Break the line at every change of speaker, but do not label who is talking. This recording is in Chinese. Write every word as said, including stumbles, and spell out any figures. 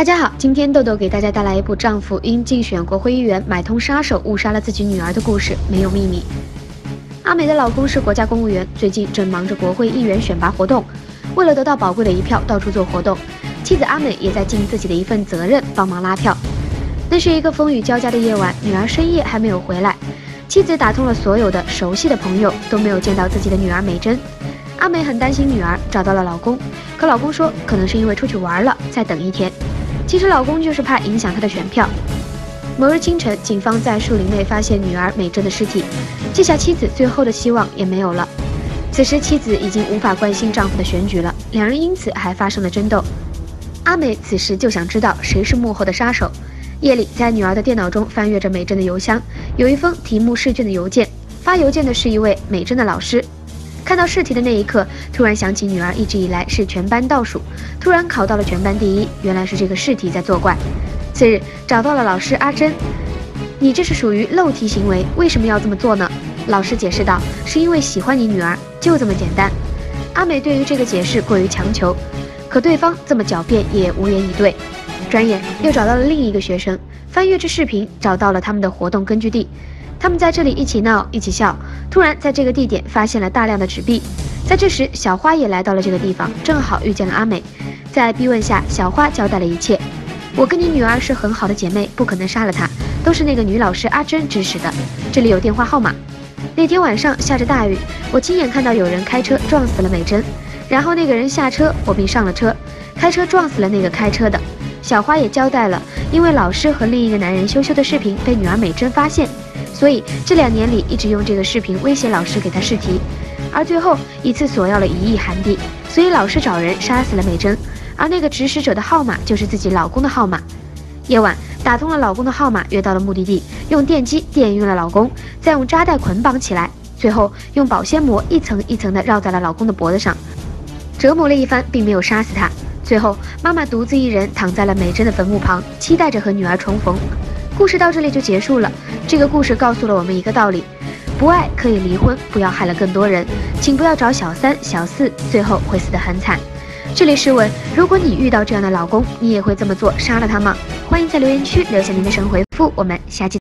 大家好，今天豆豆给大家带来一部丈夫因竞选国会议员买通杀手误杀了自己女儿的故事，没有秘密。阿美的老公是国家公务员，最近正忙着国会议员选拔活动，为了得到宝贵的一票，到处做活动。妻子阿美也在尽自己的一份责任，帮忙拉票。那是一个风雨交加的夜晚，女儿深夜还没有回来，妻子打通了所有的熟悉的朋友，都没有见到自己的女儿美珍。阿美很担心女儿，找到了老公，可老公说可能是因为出去玩了，再等一天。其实老公就是怕影响他的选票。某日清晨，警方在树林内发现女儿美珍的尸体，这下妻子最后的希望也没有了。此时妻子已经无法关心丈夫的选举了，两人因此还发生了争斗。阿美此时就想知道谁是幕后的杀手。夜里，在女儿的电脑中翻阅着美珍的邮箱，有一封题目试卷的邮件，发邮件的是一位美珍的老师。看到试题的那一刻，突然想起女儿一直以来是全班倒数，突然考到了全班第一，原来是这个试题在作怪。次日找到了老师阿珍，你这是属于漏题行为，为什么要这么做呢？老师解释道，是因为喜欢你女儿，就这么简单。阿美对于这个解释过于强求，可对方这么狡辩也无言以对。转眼又找到了另一个学生，翻阅着视频，找到了他们的活动根据地。他们在这里一起闹，一起笑。突然，在这个地点发现了大量的纸币。在这时，小花也来到了这个地方，正好遇见了阿美。在逼问下，小花交代了一切：我跟你女儿是很好的姐妹，不可能杀了她，都是那个女老师阿珍指使的。这里有电话号码。那天晚上下着大雨，我亲眼看到有人开车撞死了美珍，然后那个人下车，我便上了车，开车撞死了那个开车的。小花也交代了，因为老师和另一个男人羞羞的视频被女儿美珍发现。所以这两年里一直用这个视频威胁老师给他试题，而最后一次索要了一亿韩币，所以老师找人杀死了美珍，而那个指使者的号码就是自己老公的号码。夜晚打通了老公的号码，约到了目的地，用电击电晕了老公，再用扎带捆绑起来，最后用保鲜膜一层一层的绕在了老公的脖子上，折磨了一番，并没有杀死他。最后妈妈独自一人躺在了美珍的坟墓旁，期待着和女儿重逢。故事到这里就结束了。这个故事告诉了我们一个道理：不爱可以离婚，不要害了更多人，请不要找小三小四，最后会死得很惨。这里试问，如果你遇到这样的老公，你也会这么做，杀了他吗？欢迎在留言区留下您的神回复，我们下期